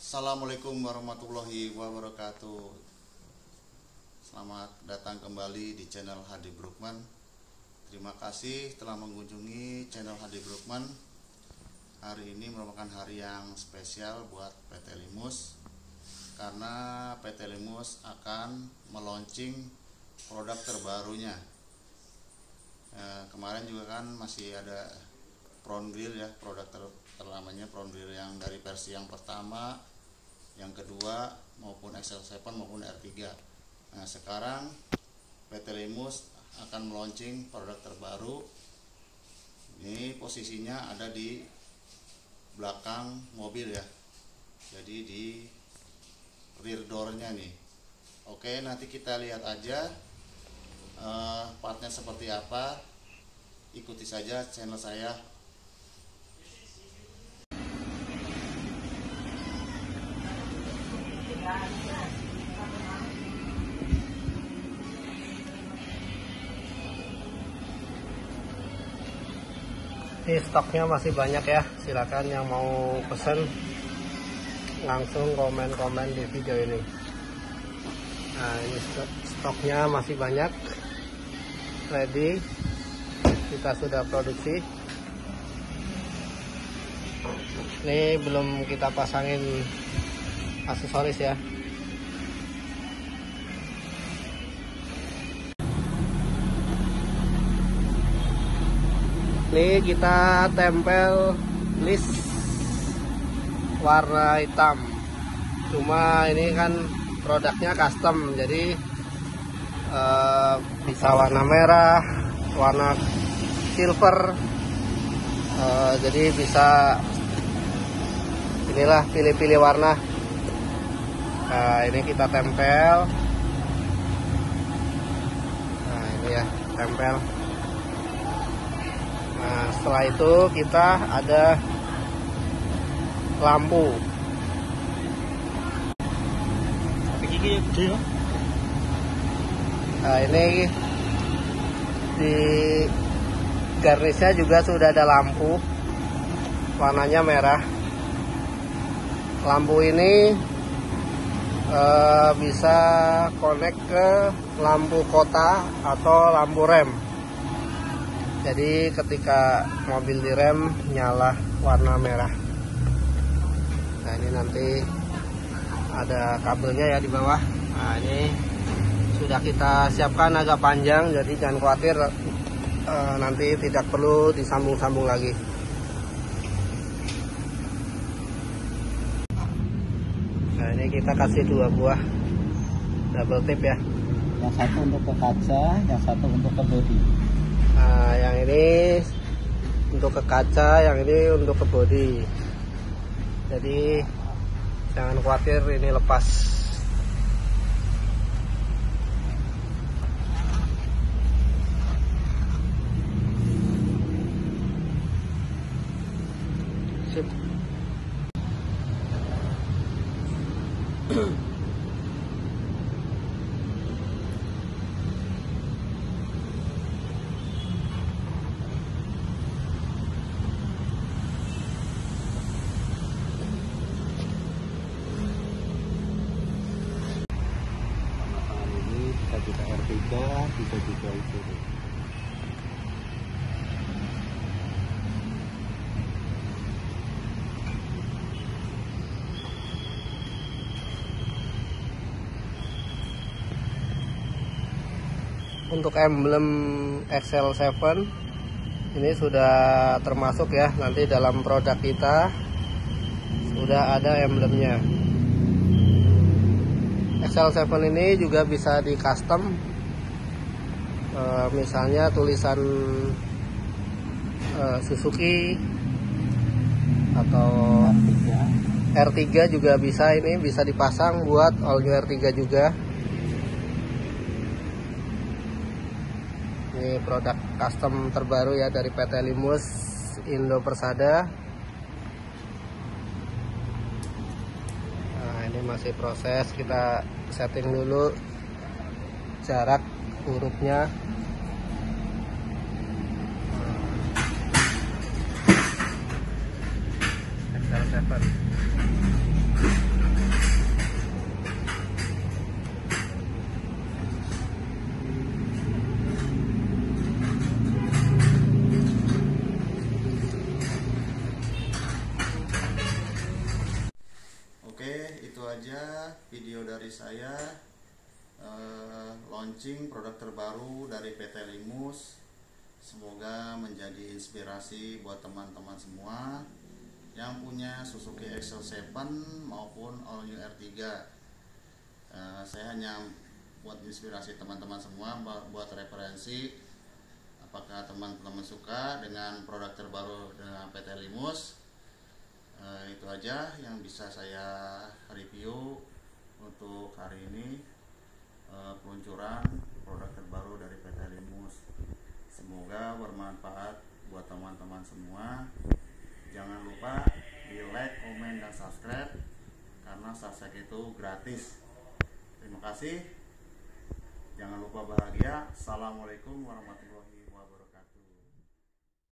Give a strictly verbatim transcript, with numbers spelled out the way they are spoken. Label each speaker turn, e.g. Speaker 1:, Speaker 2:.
Speaker 1: Assalamualaikum warahmatullahi wabarakatuh. Selamat datang kembali di channel Hadi Brukman. Terima kasih telah mengunjungi channel Hadi Brukman. Hari ini merupakan hari yang spesial buat P T Limus, karena P T Limus akan meluncing produk terbarunya. eh, Kemarin juga kan masih ada Front Grill ya, produk ter terlamanya Front Grill yang dari versi yang pertama, yang kedua, maupun X L tujuh maupun R tiga. Nah, sekarang P T Limus akan meluncing produk terbaru. Ini posisinya ada di belakang mobil ya, jadi di rear door-nya nih. Oke, nanti kita lihat aja uh, partnya seperti apa. Ikuti saja channel saya.
Speaker 2: Ini stoknya masih banyak ya, silakan yang mau pesen langsung komen-komen di video ini. Nah, ini stoknya masih banyak, ready, kita sudah produksi. Ini belum kita pasangin aksesoris ya. Ini kita tempel list warna hitam, cuma ini kan produknya custom, jadi eh, bisa warna merah, warna silver, eh, jadi bisa inilah pilih-pilih warna. Nah, ini kita tempel. Nah, ini ya, tempel. Nah, setelah itu kita ada lampu. Nah, ini di garnisnya juga sudah ada lampu, warnanya merah. Lampu ini eh, bisa connect ke lampu kota atau lampu rem. Jadi ketika mobil direm nyala warna merah. Nah, ini nanti ada kabelnya ya di bawah. Nah, ini sudah kita siapkan agak panjang, jadi jangan khawatir eh, nanti tidak perlu disambung-sambung lagi. Nah, ini kita kasih dua buah double tip ya.
Speaker 3: Yang satu untuk ke kaca, yang satu untuk ke bodi.
Speaker 2: Nah, yang ini untuk ke kaca, yang ini untuk ke bodi. Jadi jangan khawatir ini lepas. Sip.
Speaker 3: Bisa R tiga, bisa juga itu.
Speaker 2: Untuk emblem X L tujuh ini sudah termasuk ya, nanti dalam produk kita sudah ada emblemnya. X L tujuh ini juga bisa di custom, e, misalnya tulisan e, Suzuki atau R tiga juga bisa, ini bisa dipasang buat all new R tiga juga. Ini produk custom terbaru ya dari P T Limus Indo Persada. Ini masih proses, kita setting dulu jarak hurufnya. X L tujuh
Speaker 1: Oke, itu aja video dari saya, eh, launching produk terbaru dari P T Limus. Semoga menjadi inspirasi buat teman-teman semua yang punya Suzuki X L tujuh maupun All New R tiga. eh, Saya hanya buat inspirasi teman-teman semua, buat referensi. Apakah teman-teman suka dengan produk terbaru dengan P T Limus? Eh, itu aja yang bisa saya review untuk hari ini, eh, peluncuran produk terbaru dari P T Limus. Semoga bermanfaat buat teman-teman semua. Jangan lupa di like, komen, dan subscribe, karena subscribe itu gratis. Terima kasih. Jangan lupa bahagia. Assalamualaikum warahmatullahi wabarakatuh.